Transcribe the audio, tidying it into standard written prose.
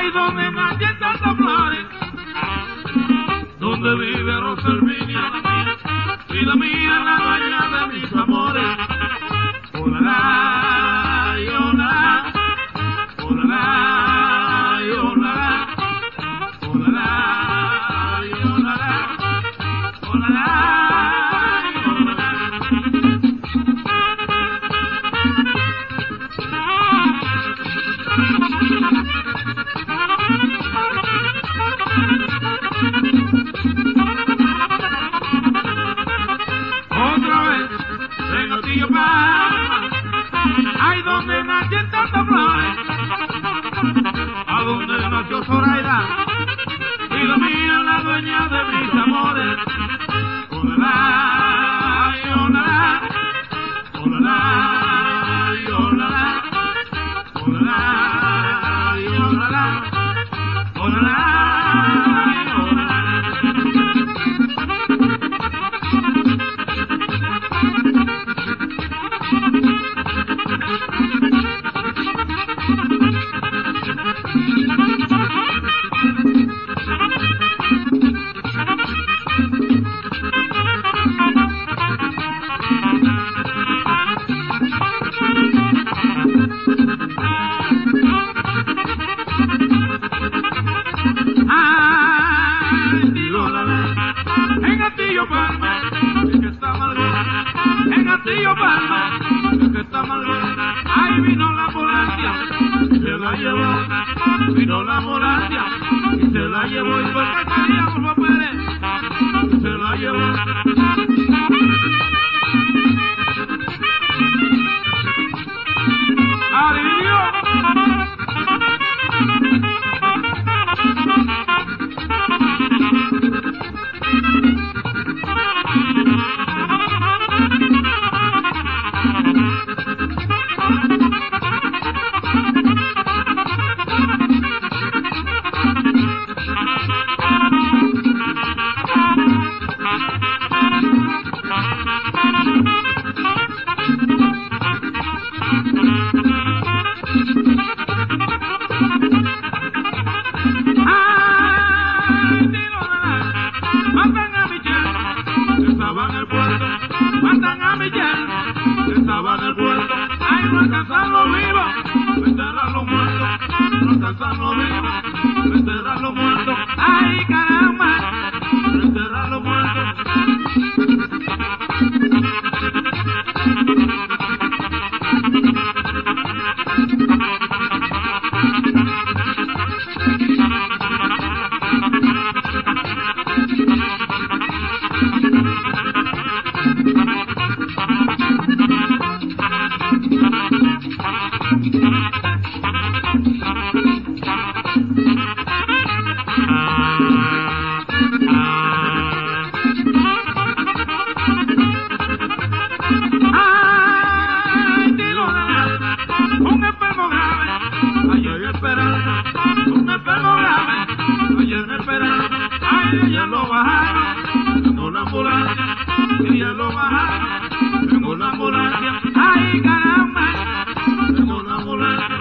Ay, donde nacen tantas flores, donde vive Rosa Herminia, vida mía, la dueña de mis amores. Hola, hola, hola, hola, hola, hola, otra vez en Castillo Palma, ay, donde nacen tantas flores, a donde nació Zoraida, vida mía, la dueña de mis amores. Hola, hola, hola, hola, hola, hola, hola. En Castillo Palma, es que está mal bien. En Castillo Palma, es que está mal bien. Ahí vino la ambulancia, se la llevó. Vino la ambulancia y se la llevó. Y porque quería por los papeles, se la llevó. ¡Adiós! Matan a Michelle, que estaba en el puerto. Matan a Michelle, que estaba en el puerto. Ay, no alcanzan los vivos, enterran los muertos. No alcanzan los vivos, enterran los muertos. Ay, caramba, enterran los muertos. Un enfermo grave, ayer esperando. Un enfermo grave, ayer esperando. Ay, ayer lo bajaron en una ambulancia. Ayer lo bajaron en una ambulancia. Ay, caramba, en una ambulancia.